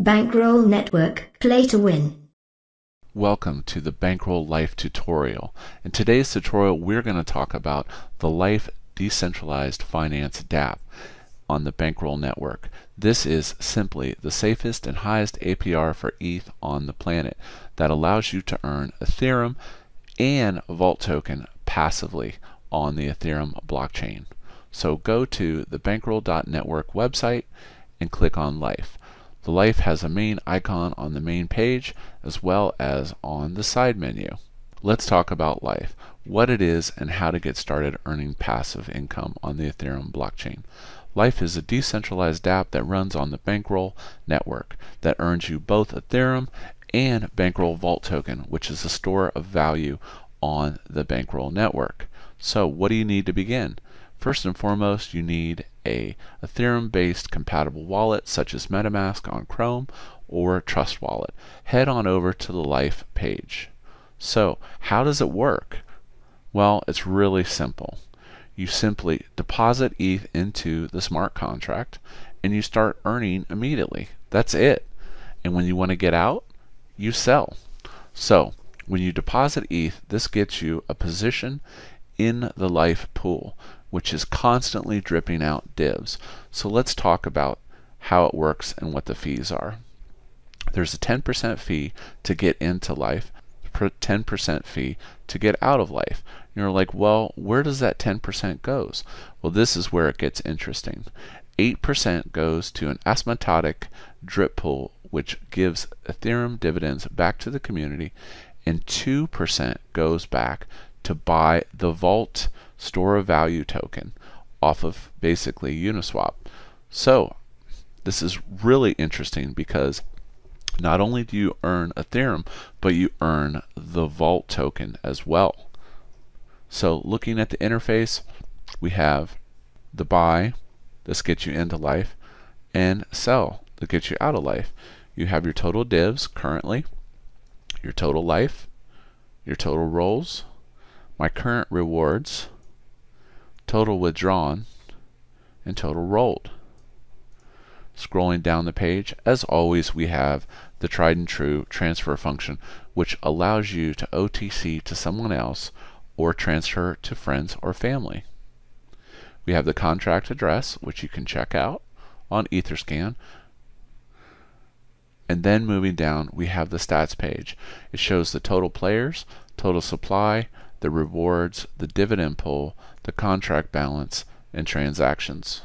Bankroll Network, play to win. Welcome to the Bankroll Life tutorial. In today's tutorial, we're going to talk about the Life Decentralized Finance dApp on the Bankroll Network. This is simply the safest and highest APR for ETH on the planet that allows you to earn Ethereum and Vault token passively on the Ethereum blockchain. So go to the bankroll.network website and click on Life. The Life has a main icon on the main page as well as on the side menu. Let's talk about Life, what it is and how to get started earning passive income on the Ethereum blockchain. Life is a decentralized dApp that runs on the Bankroll network that earns you both Ethereum and Bankroll Vault token, which is a store of value on the Bankroll network. So what do you need to begin? First and foremost, you need a Ethereum-based compatible wallet such as MetaMask on Chrome or Trust Wallet. Head on over to the Life page. So how does it work? Well, it's really simple. You simply deposit ETH into the smart contract and you start earning immediately. That's it. And when you want to get out, you sell. So when you deposit ETH, this gets you a position in the Life pool, which is constantly dripping out divs. So let's talk about how it works and what the fees are. There's a 10% fee to get into Life, 10% fee to get out of Life. You're like, well, where does that 10% goes? Well, this is where it gets interesting. 8% goes to an asymptotic drip pool, which gives Ethereum dividends back to the community, and 2% goes back to buy the Vault store of value token off of basically Uniswap. So this is really interesting because not only do you earn Ethereum, but you earn the Vault token as well. So looking at the interface, we have the buy, this gets you into Life, and sell, that gets you out of Life. You have your total divs currently, your total Life, your total rolls, my current rewards, total withdrawn, and total rolled. Scrolling down the page, as always, we have the tried and true transfer function, which allows you to OTC to someone else or transfer to friends or family. We have the contract address, which you can check out on Etherscan. And then moving down, we have the stats page. It shows the total players, total supply, the rewards, the dividend pool, the contract balance, and transactions.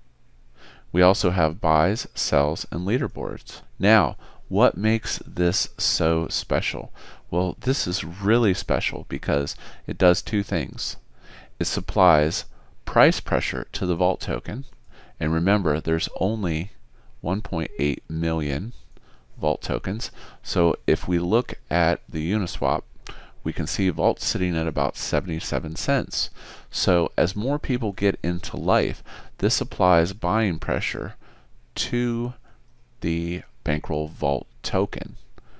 We also have buys, sells, and leaderboards. Now, what makes this so special? Well, this is really special because it does two things. It supplies price pressure to the Vault token, and remember, there's only 1.8 million Vault tokens. So if we look at the Uniswap, we can see Vault sitting at about 77 cents. So as more people get into Life, this applies buying pressure to the Bankroll Vault token,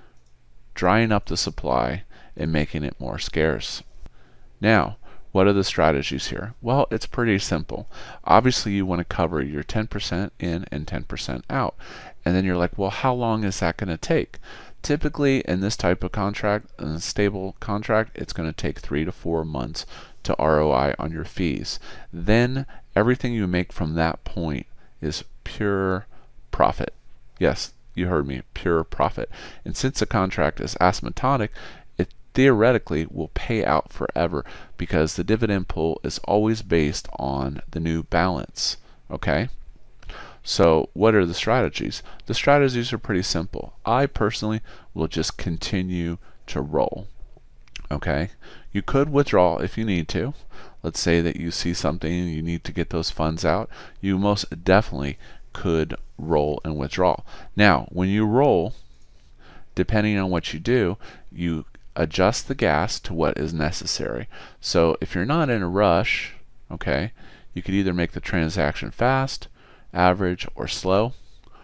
drying up the supply and making it more scarce. Now, what are the strategies here? Well, it's pretty simple. Obviously, you want to cover your 10% in and 10% out. And then you're like, well, how long is that going to take? Typically, in this type of contract, in a stable contract, it's going to take 3 to 4 months to ROI on your fees. Then everything you make from that point is pure profit. Yes, you heard me, pure profit. And since the contract is asymptotic, it theoretically will pay out forever because the dividend pool is always based on the new balance. Okay? So what are the strategies? The strategies are pretty simple. I personally will just continue to roll. Okay? You could withdraw if you need to. Let's say that you see something and you need to get those funds out. You most definitely could roll and withdraw. Now, when you roll, depending on what you do, you adjust the gas to what is necessary. So if you're not in a rush, okay, you could either make the transaction fast, average, or slow,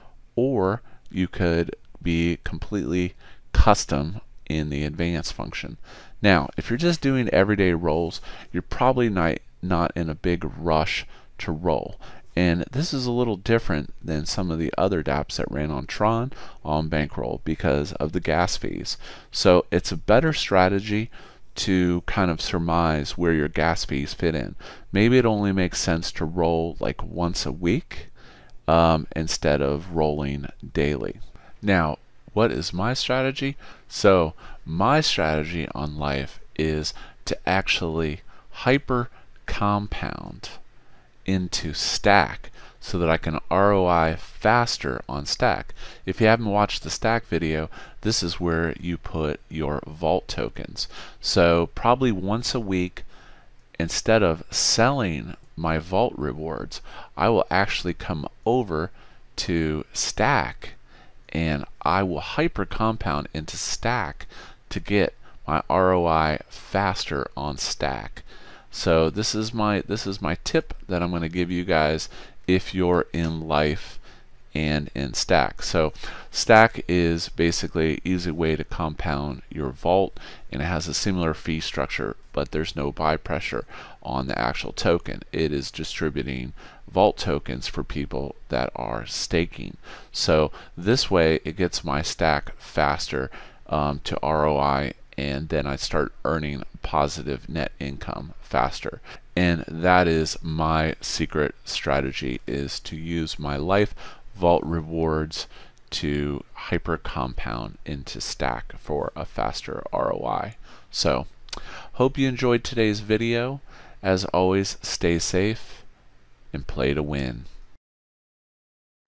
or you could be completely custom in the advanced function. Now, if you're just doing everyday rolls, you're probably not in a big rush to roll. And this is a little different than some of the other dApps that ran on Tron, on Bankroll, because of the gas fees. So it's a better strategy to kind of surmise where your gas fees fit in. Maybe it only makes sense to roll like once a week instead of rolling daily. Now, what is my strategy? So my strategy on Life is to actually hyper compound into Stack so that I can ROI faster on Stack. If you haven't watched the Stack video, this is where you put your vault tokens. So probably once a week, instead of selling my vault rewards, I will actually come over to Stack and I will hyper compound into Stack to get my ROI faster on Stack. So this is my tip that I'm going to give you guys if you're in Life and in Stack. So Stack is basically an easy way to compound your vault, and it has a similar fee structure, but there's no buy pressure on the actual token. It is distributing vault tokens for people that are staking. So this way it gets my Stack faster to ROI, and then I start earning positive net income faster. And that is my secret strategy, is to use my Life vault rewards to hyper compound into Stack for a faster ROI. So hope you enjoyed today's video. As always, stay safe and play to win.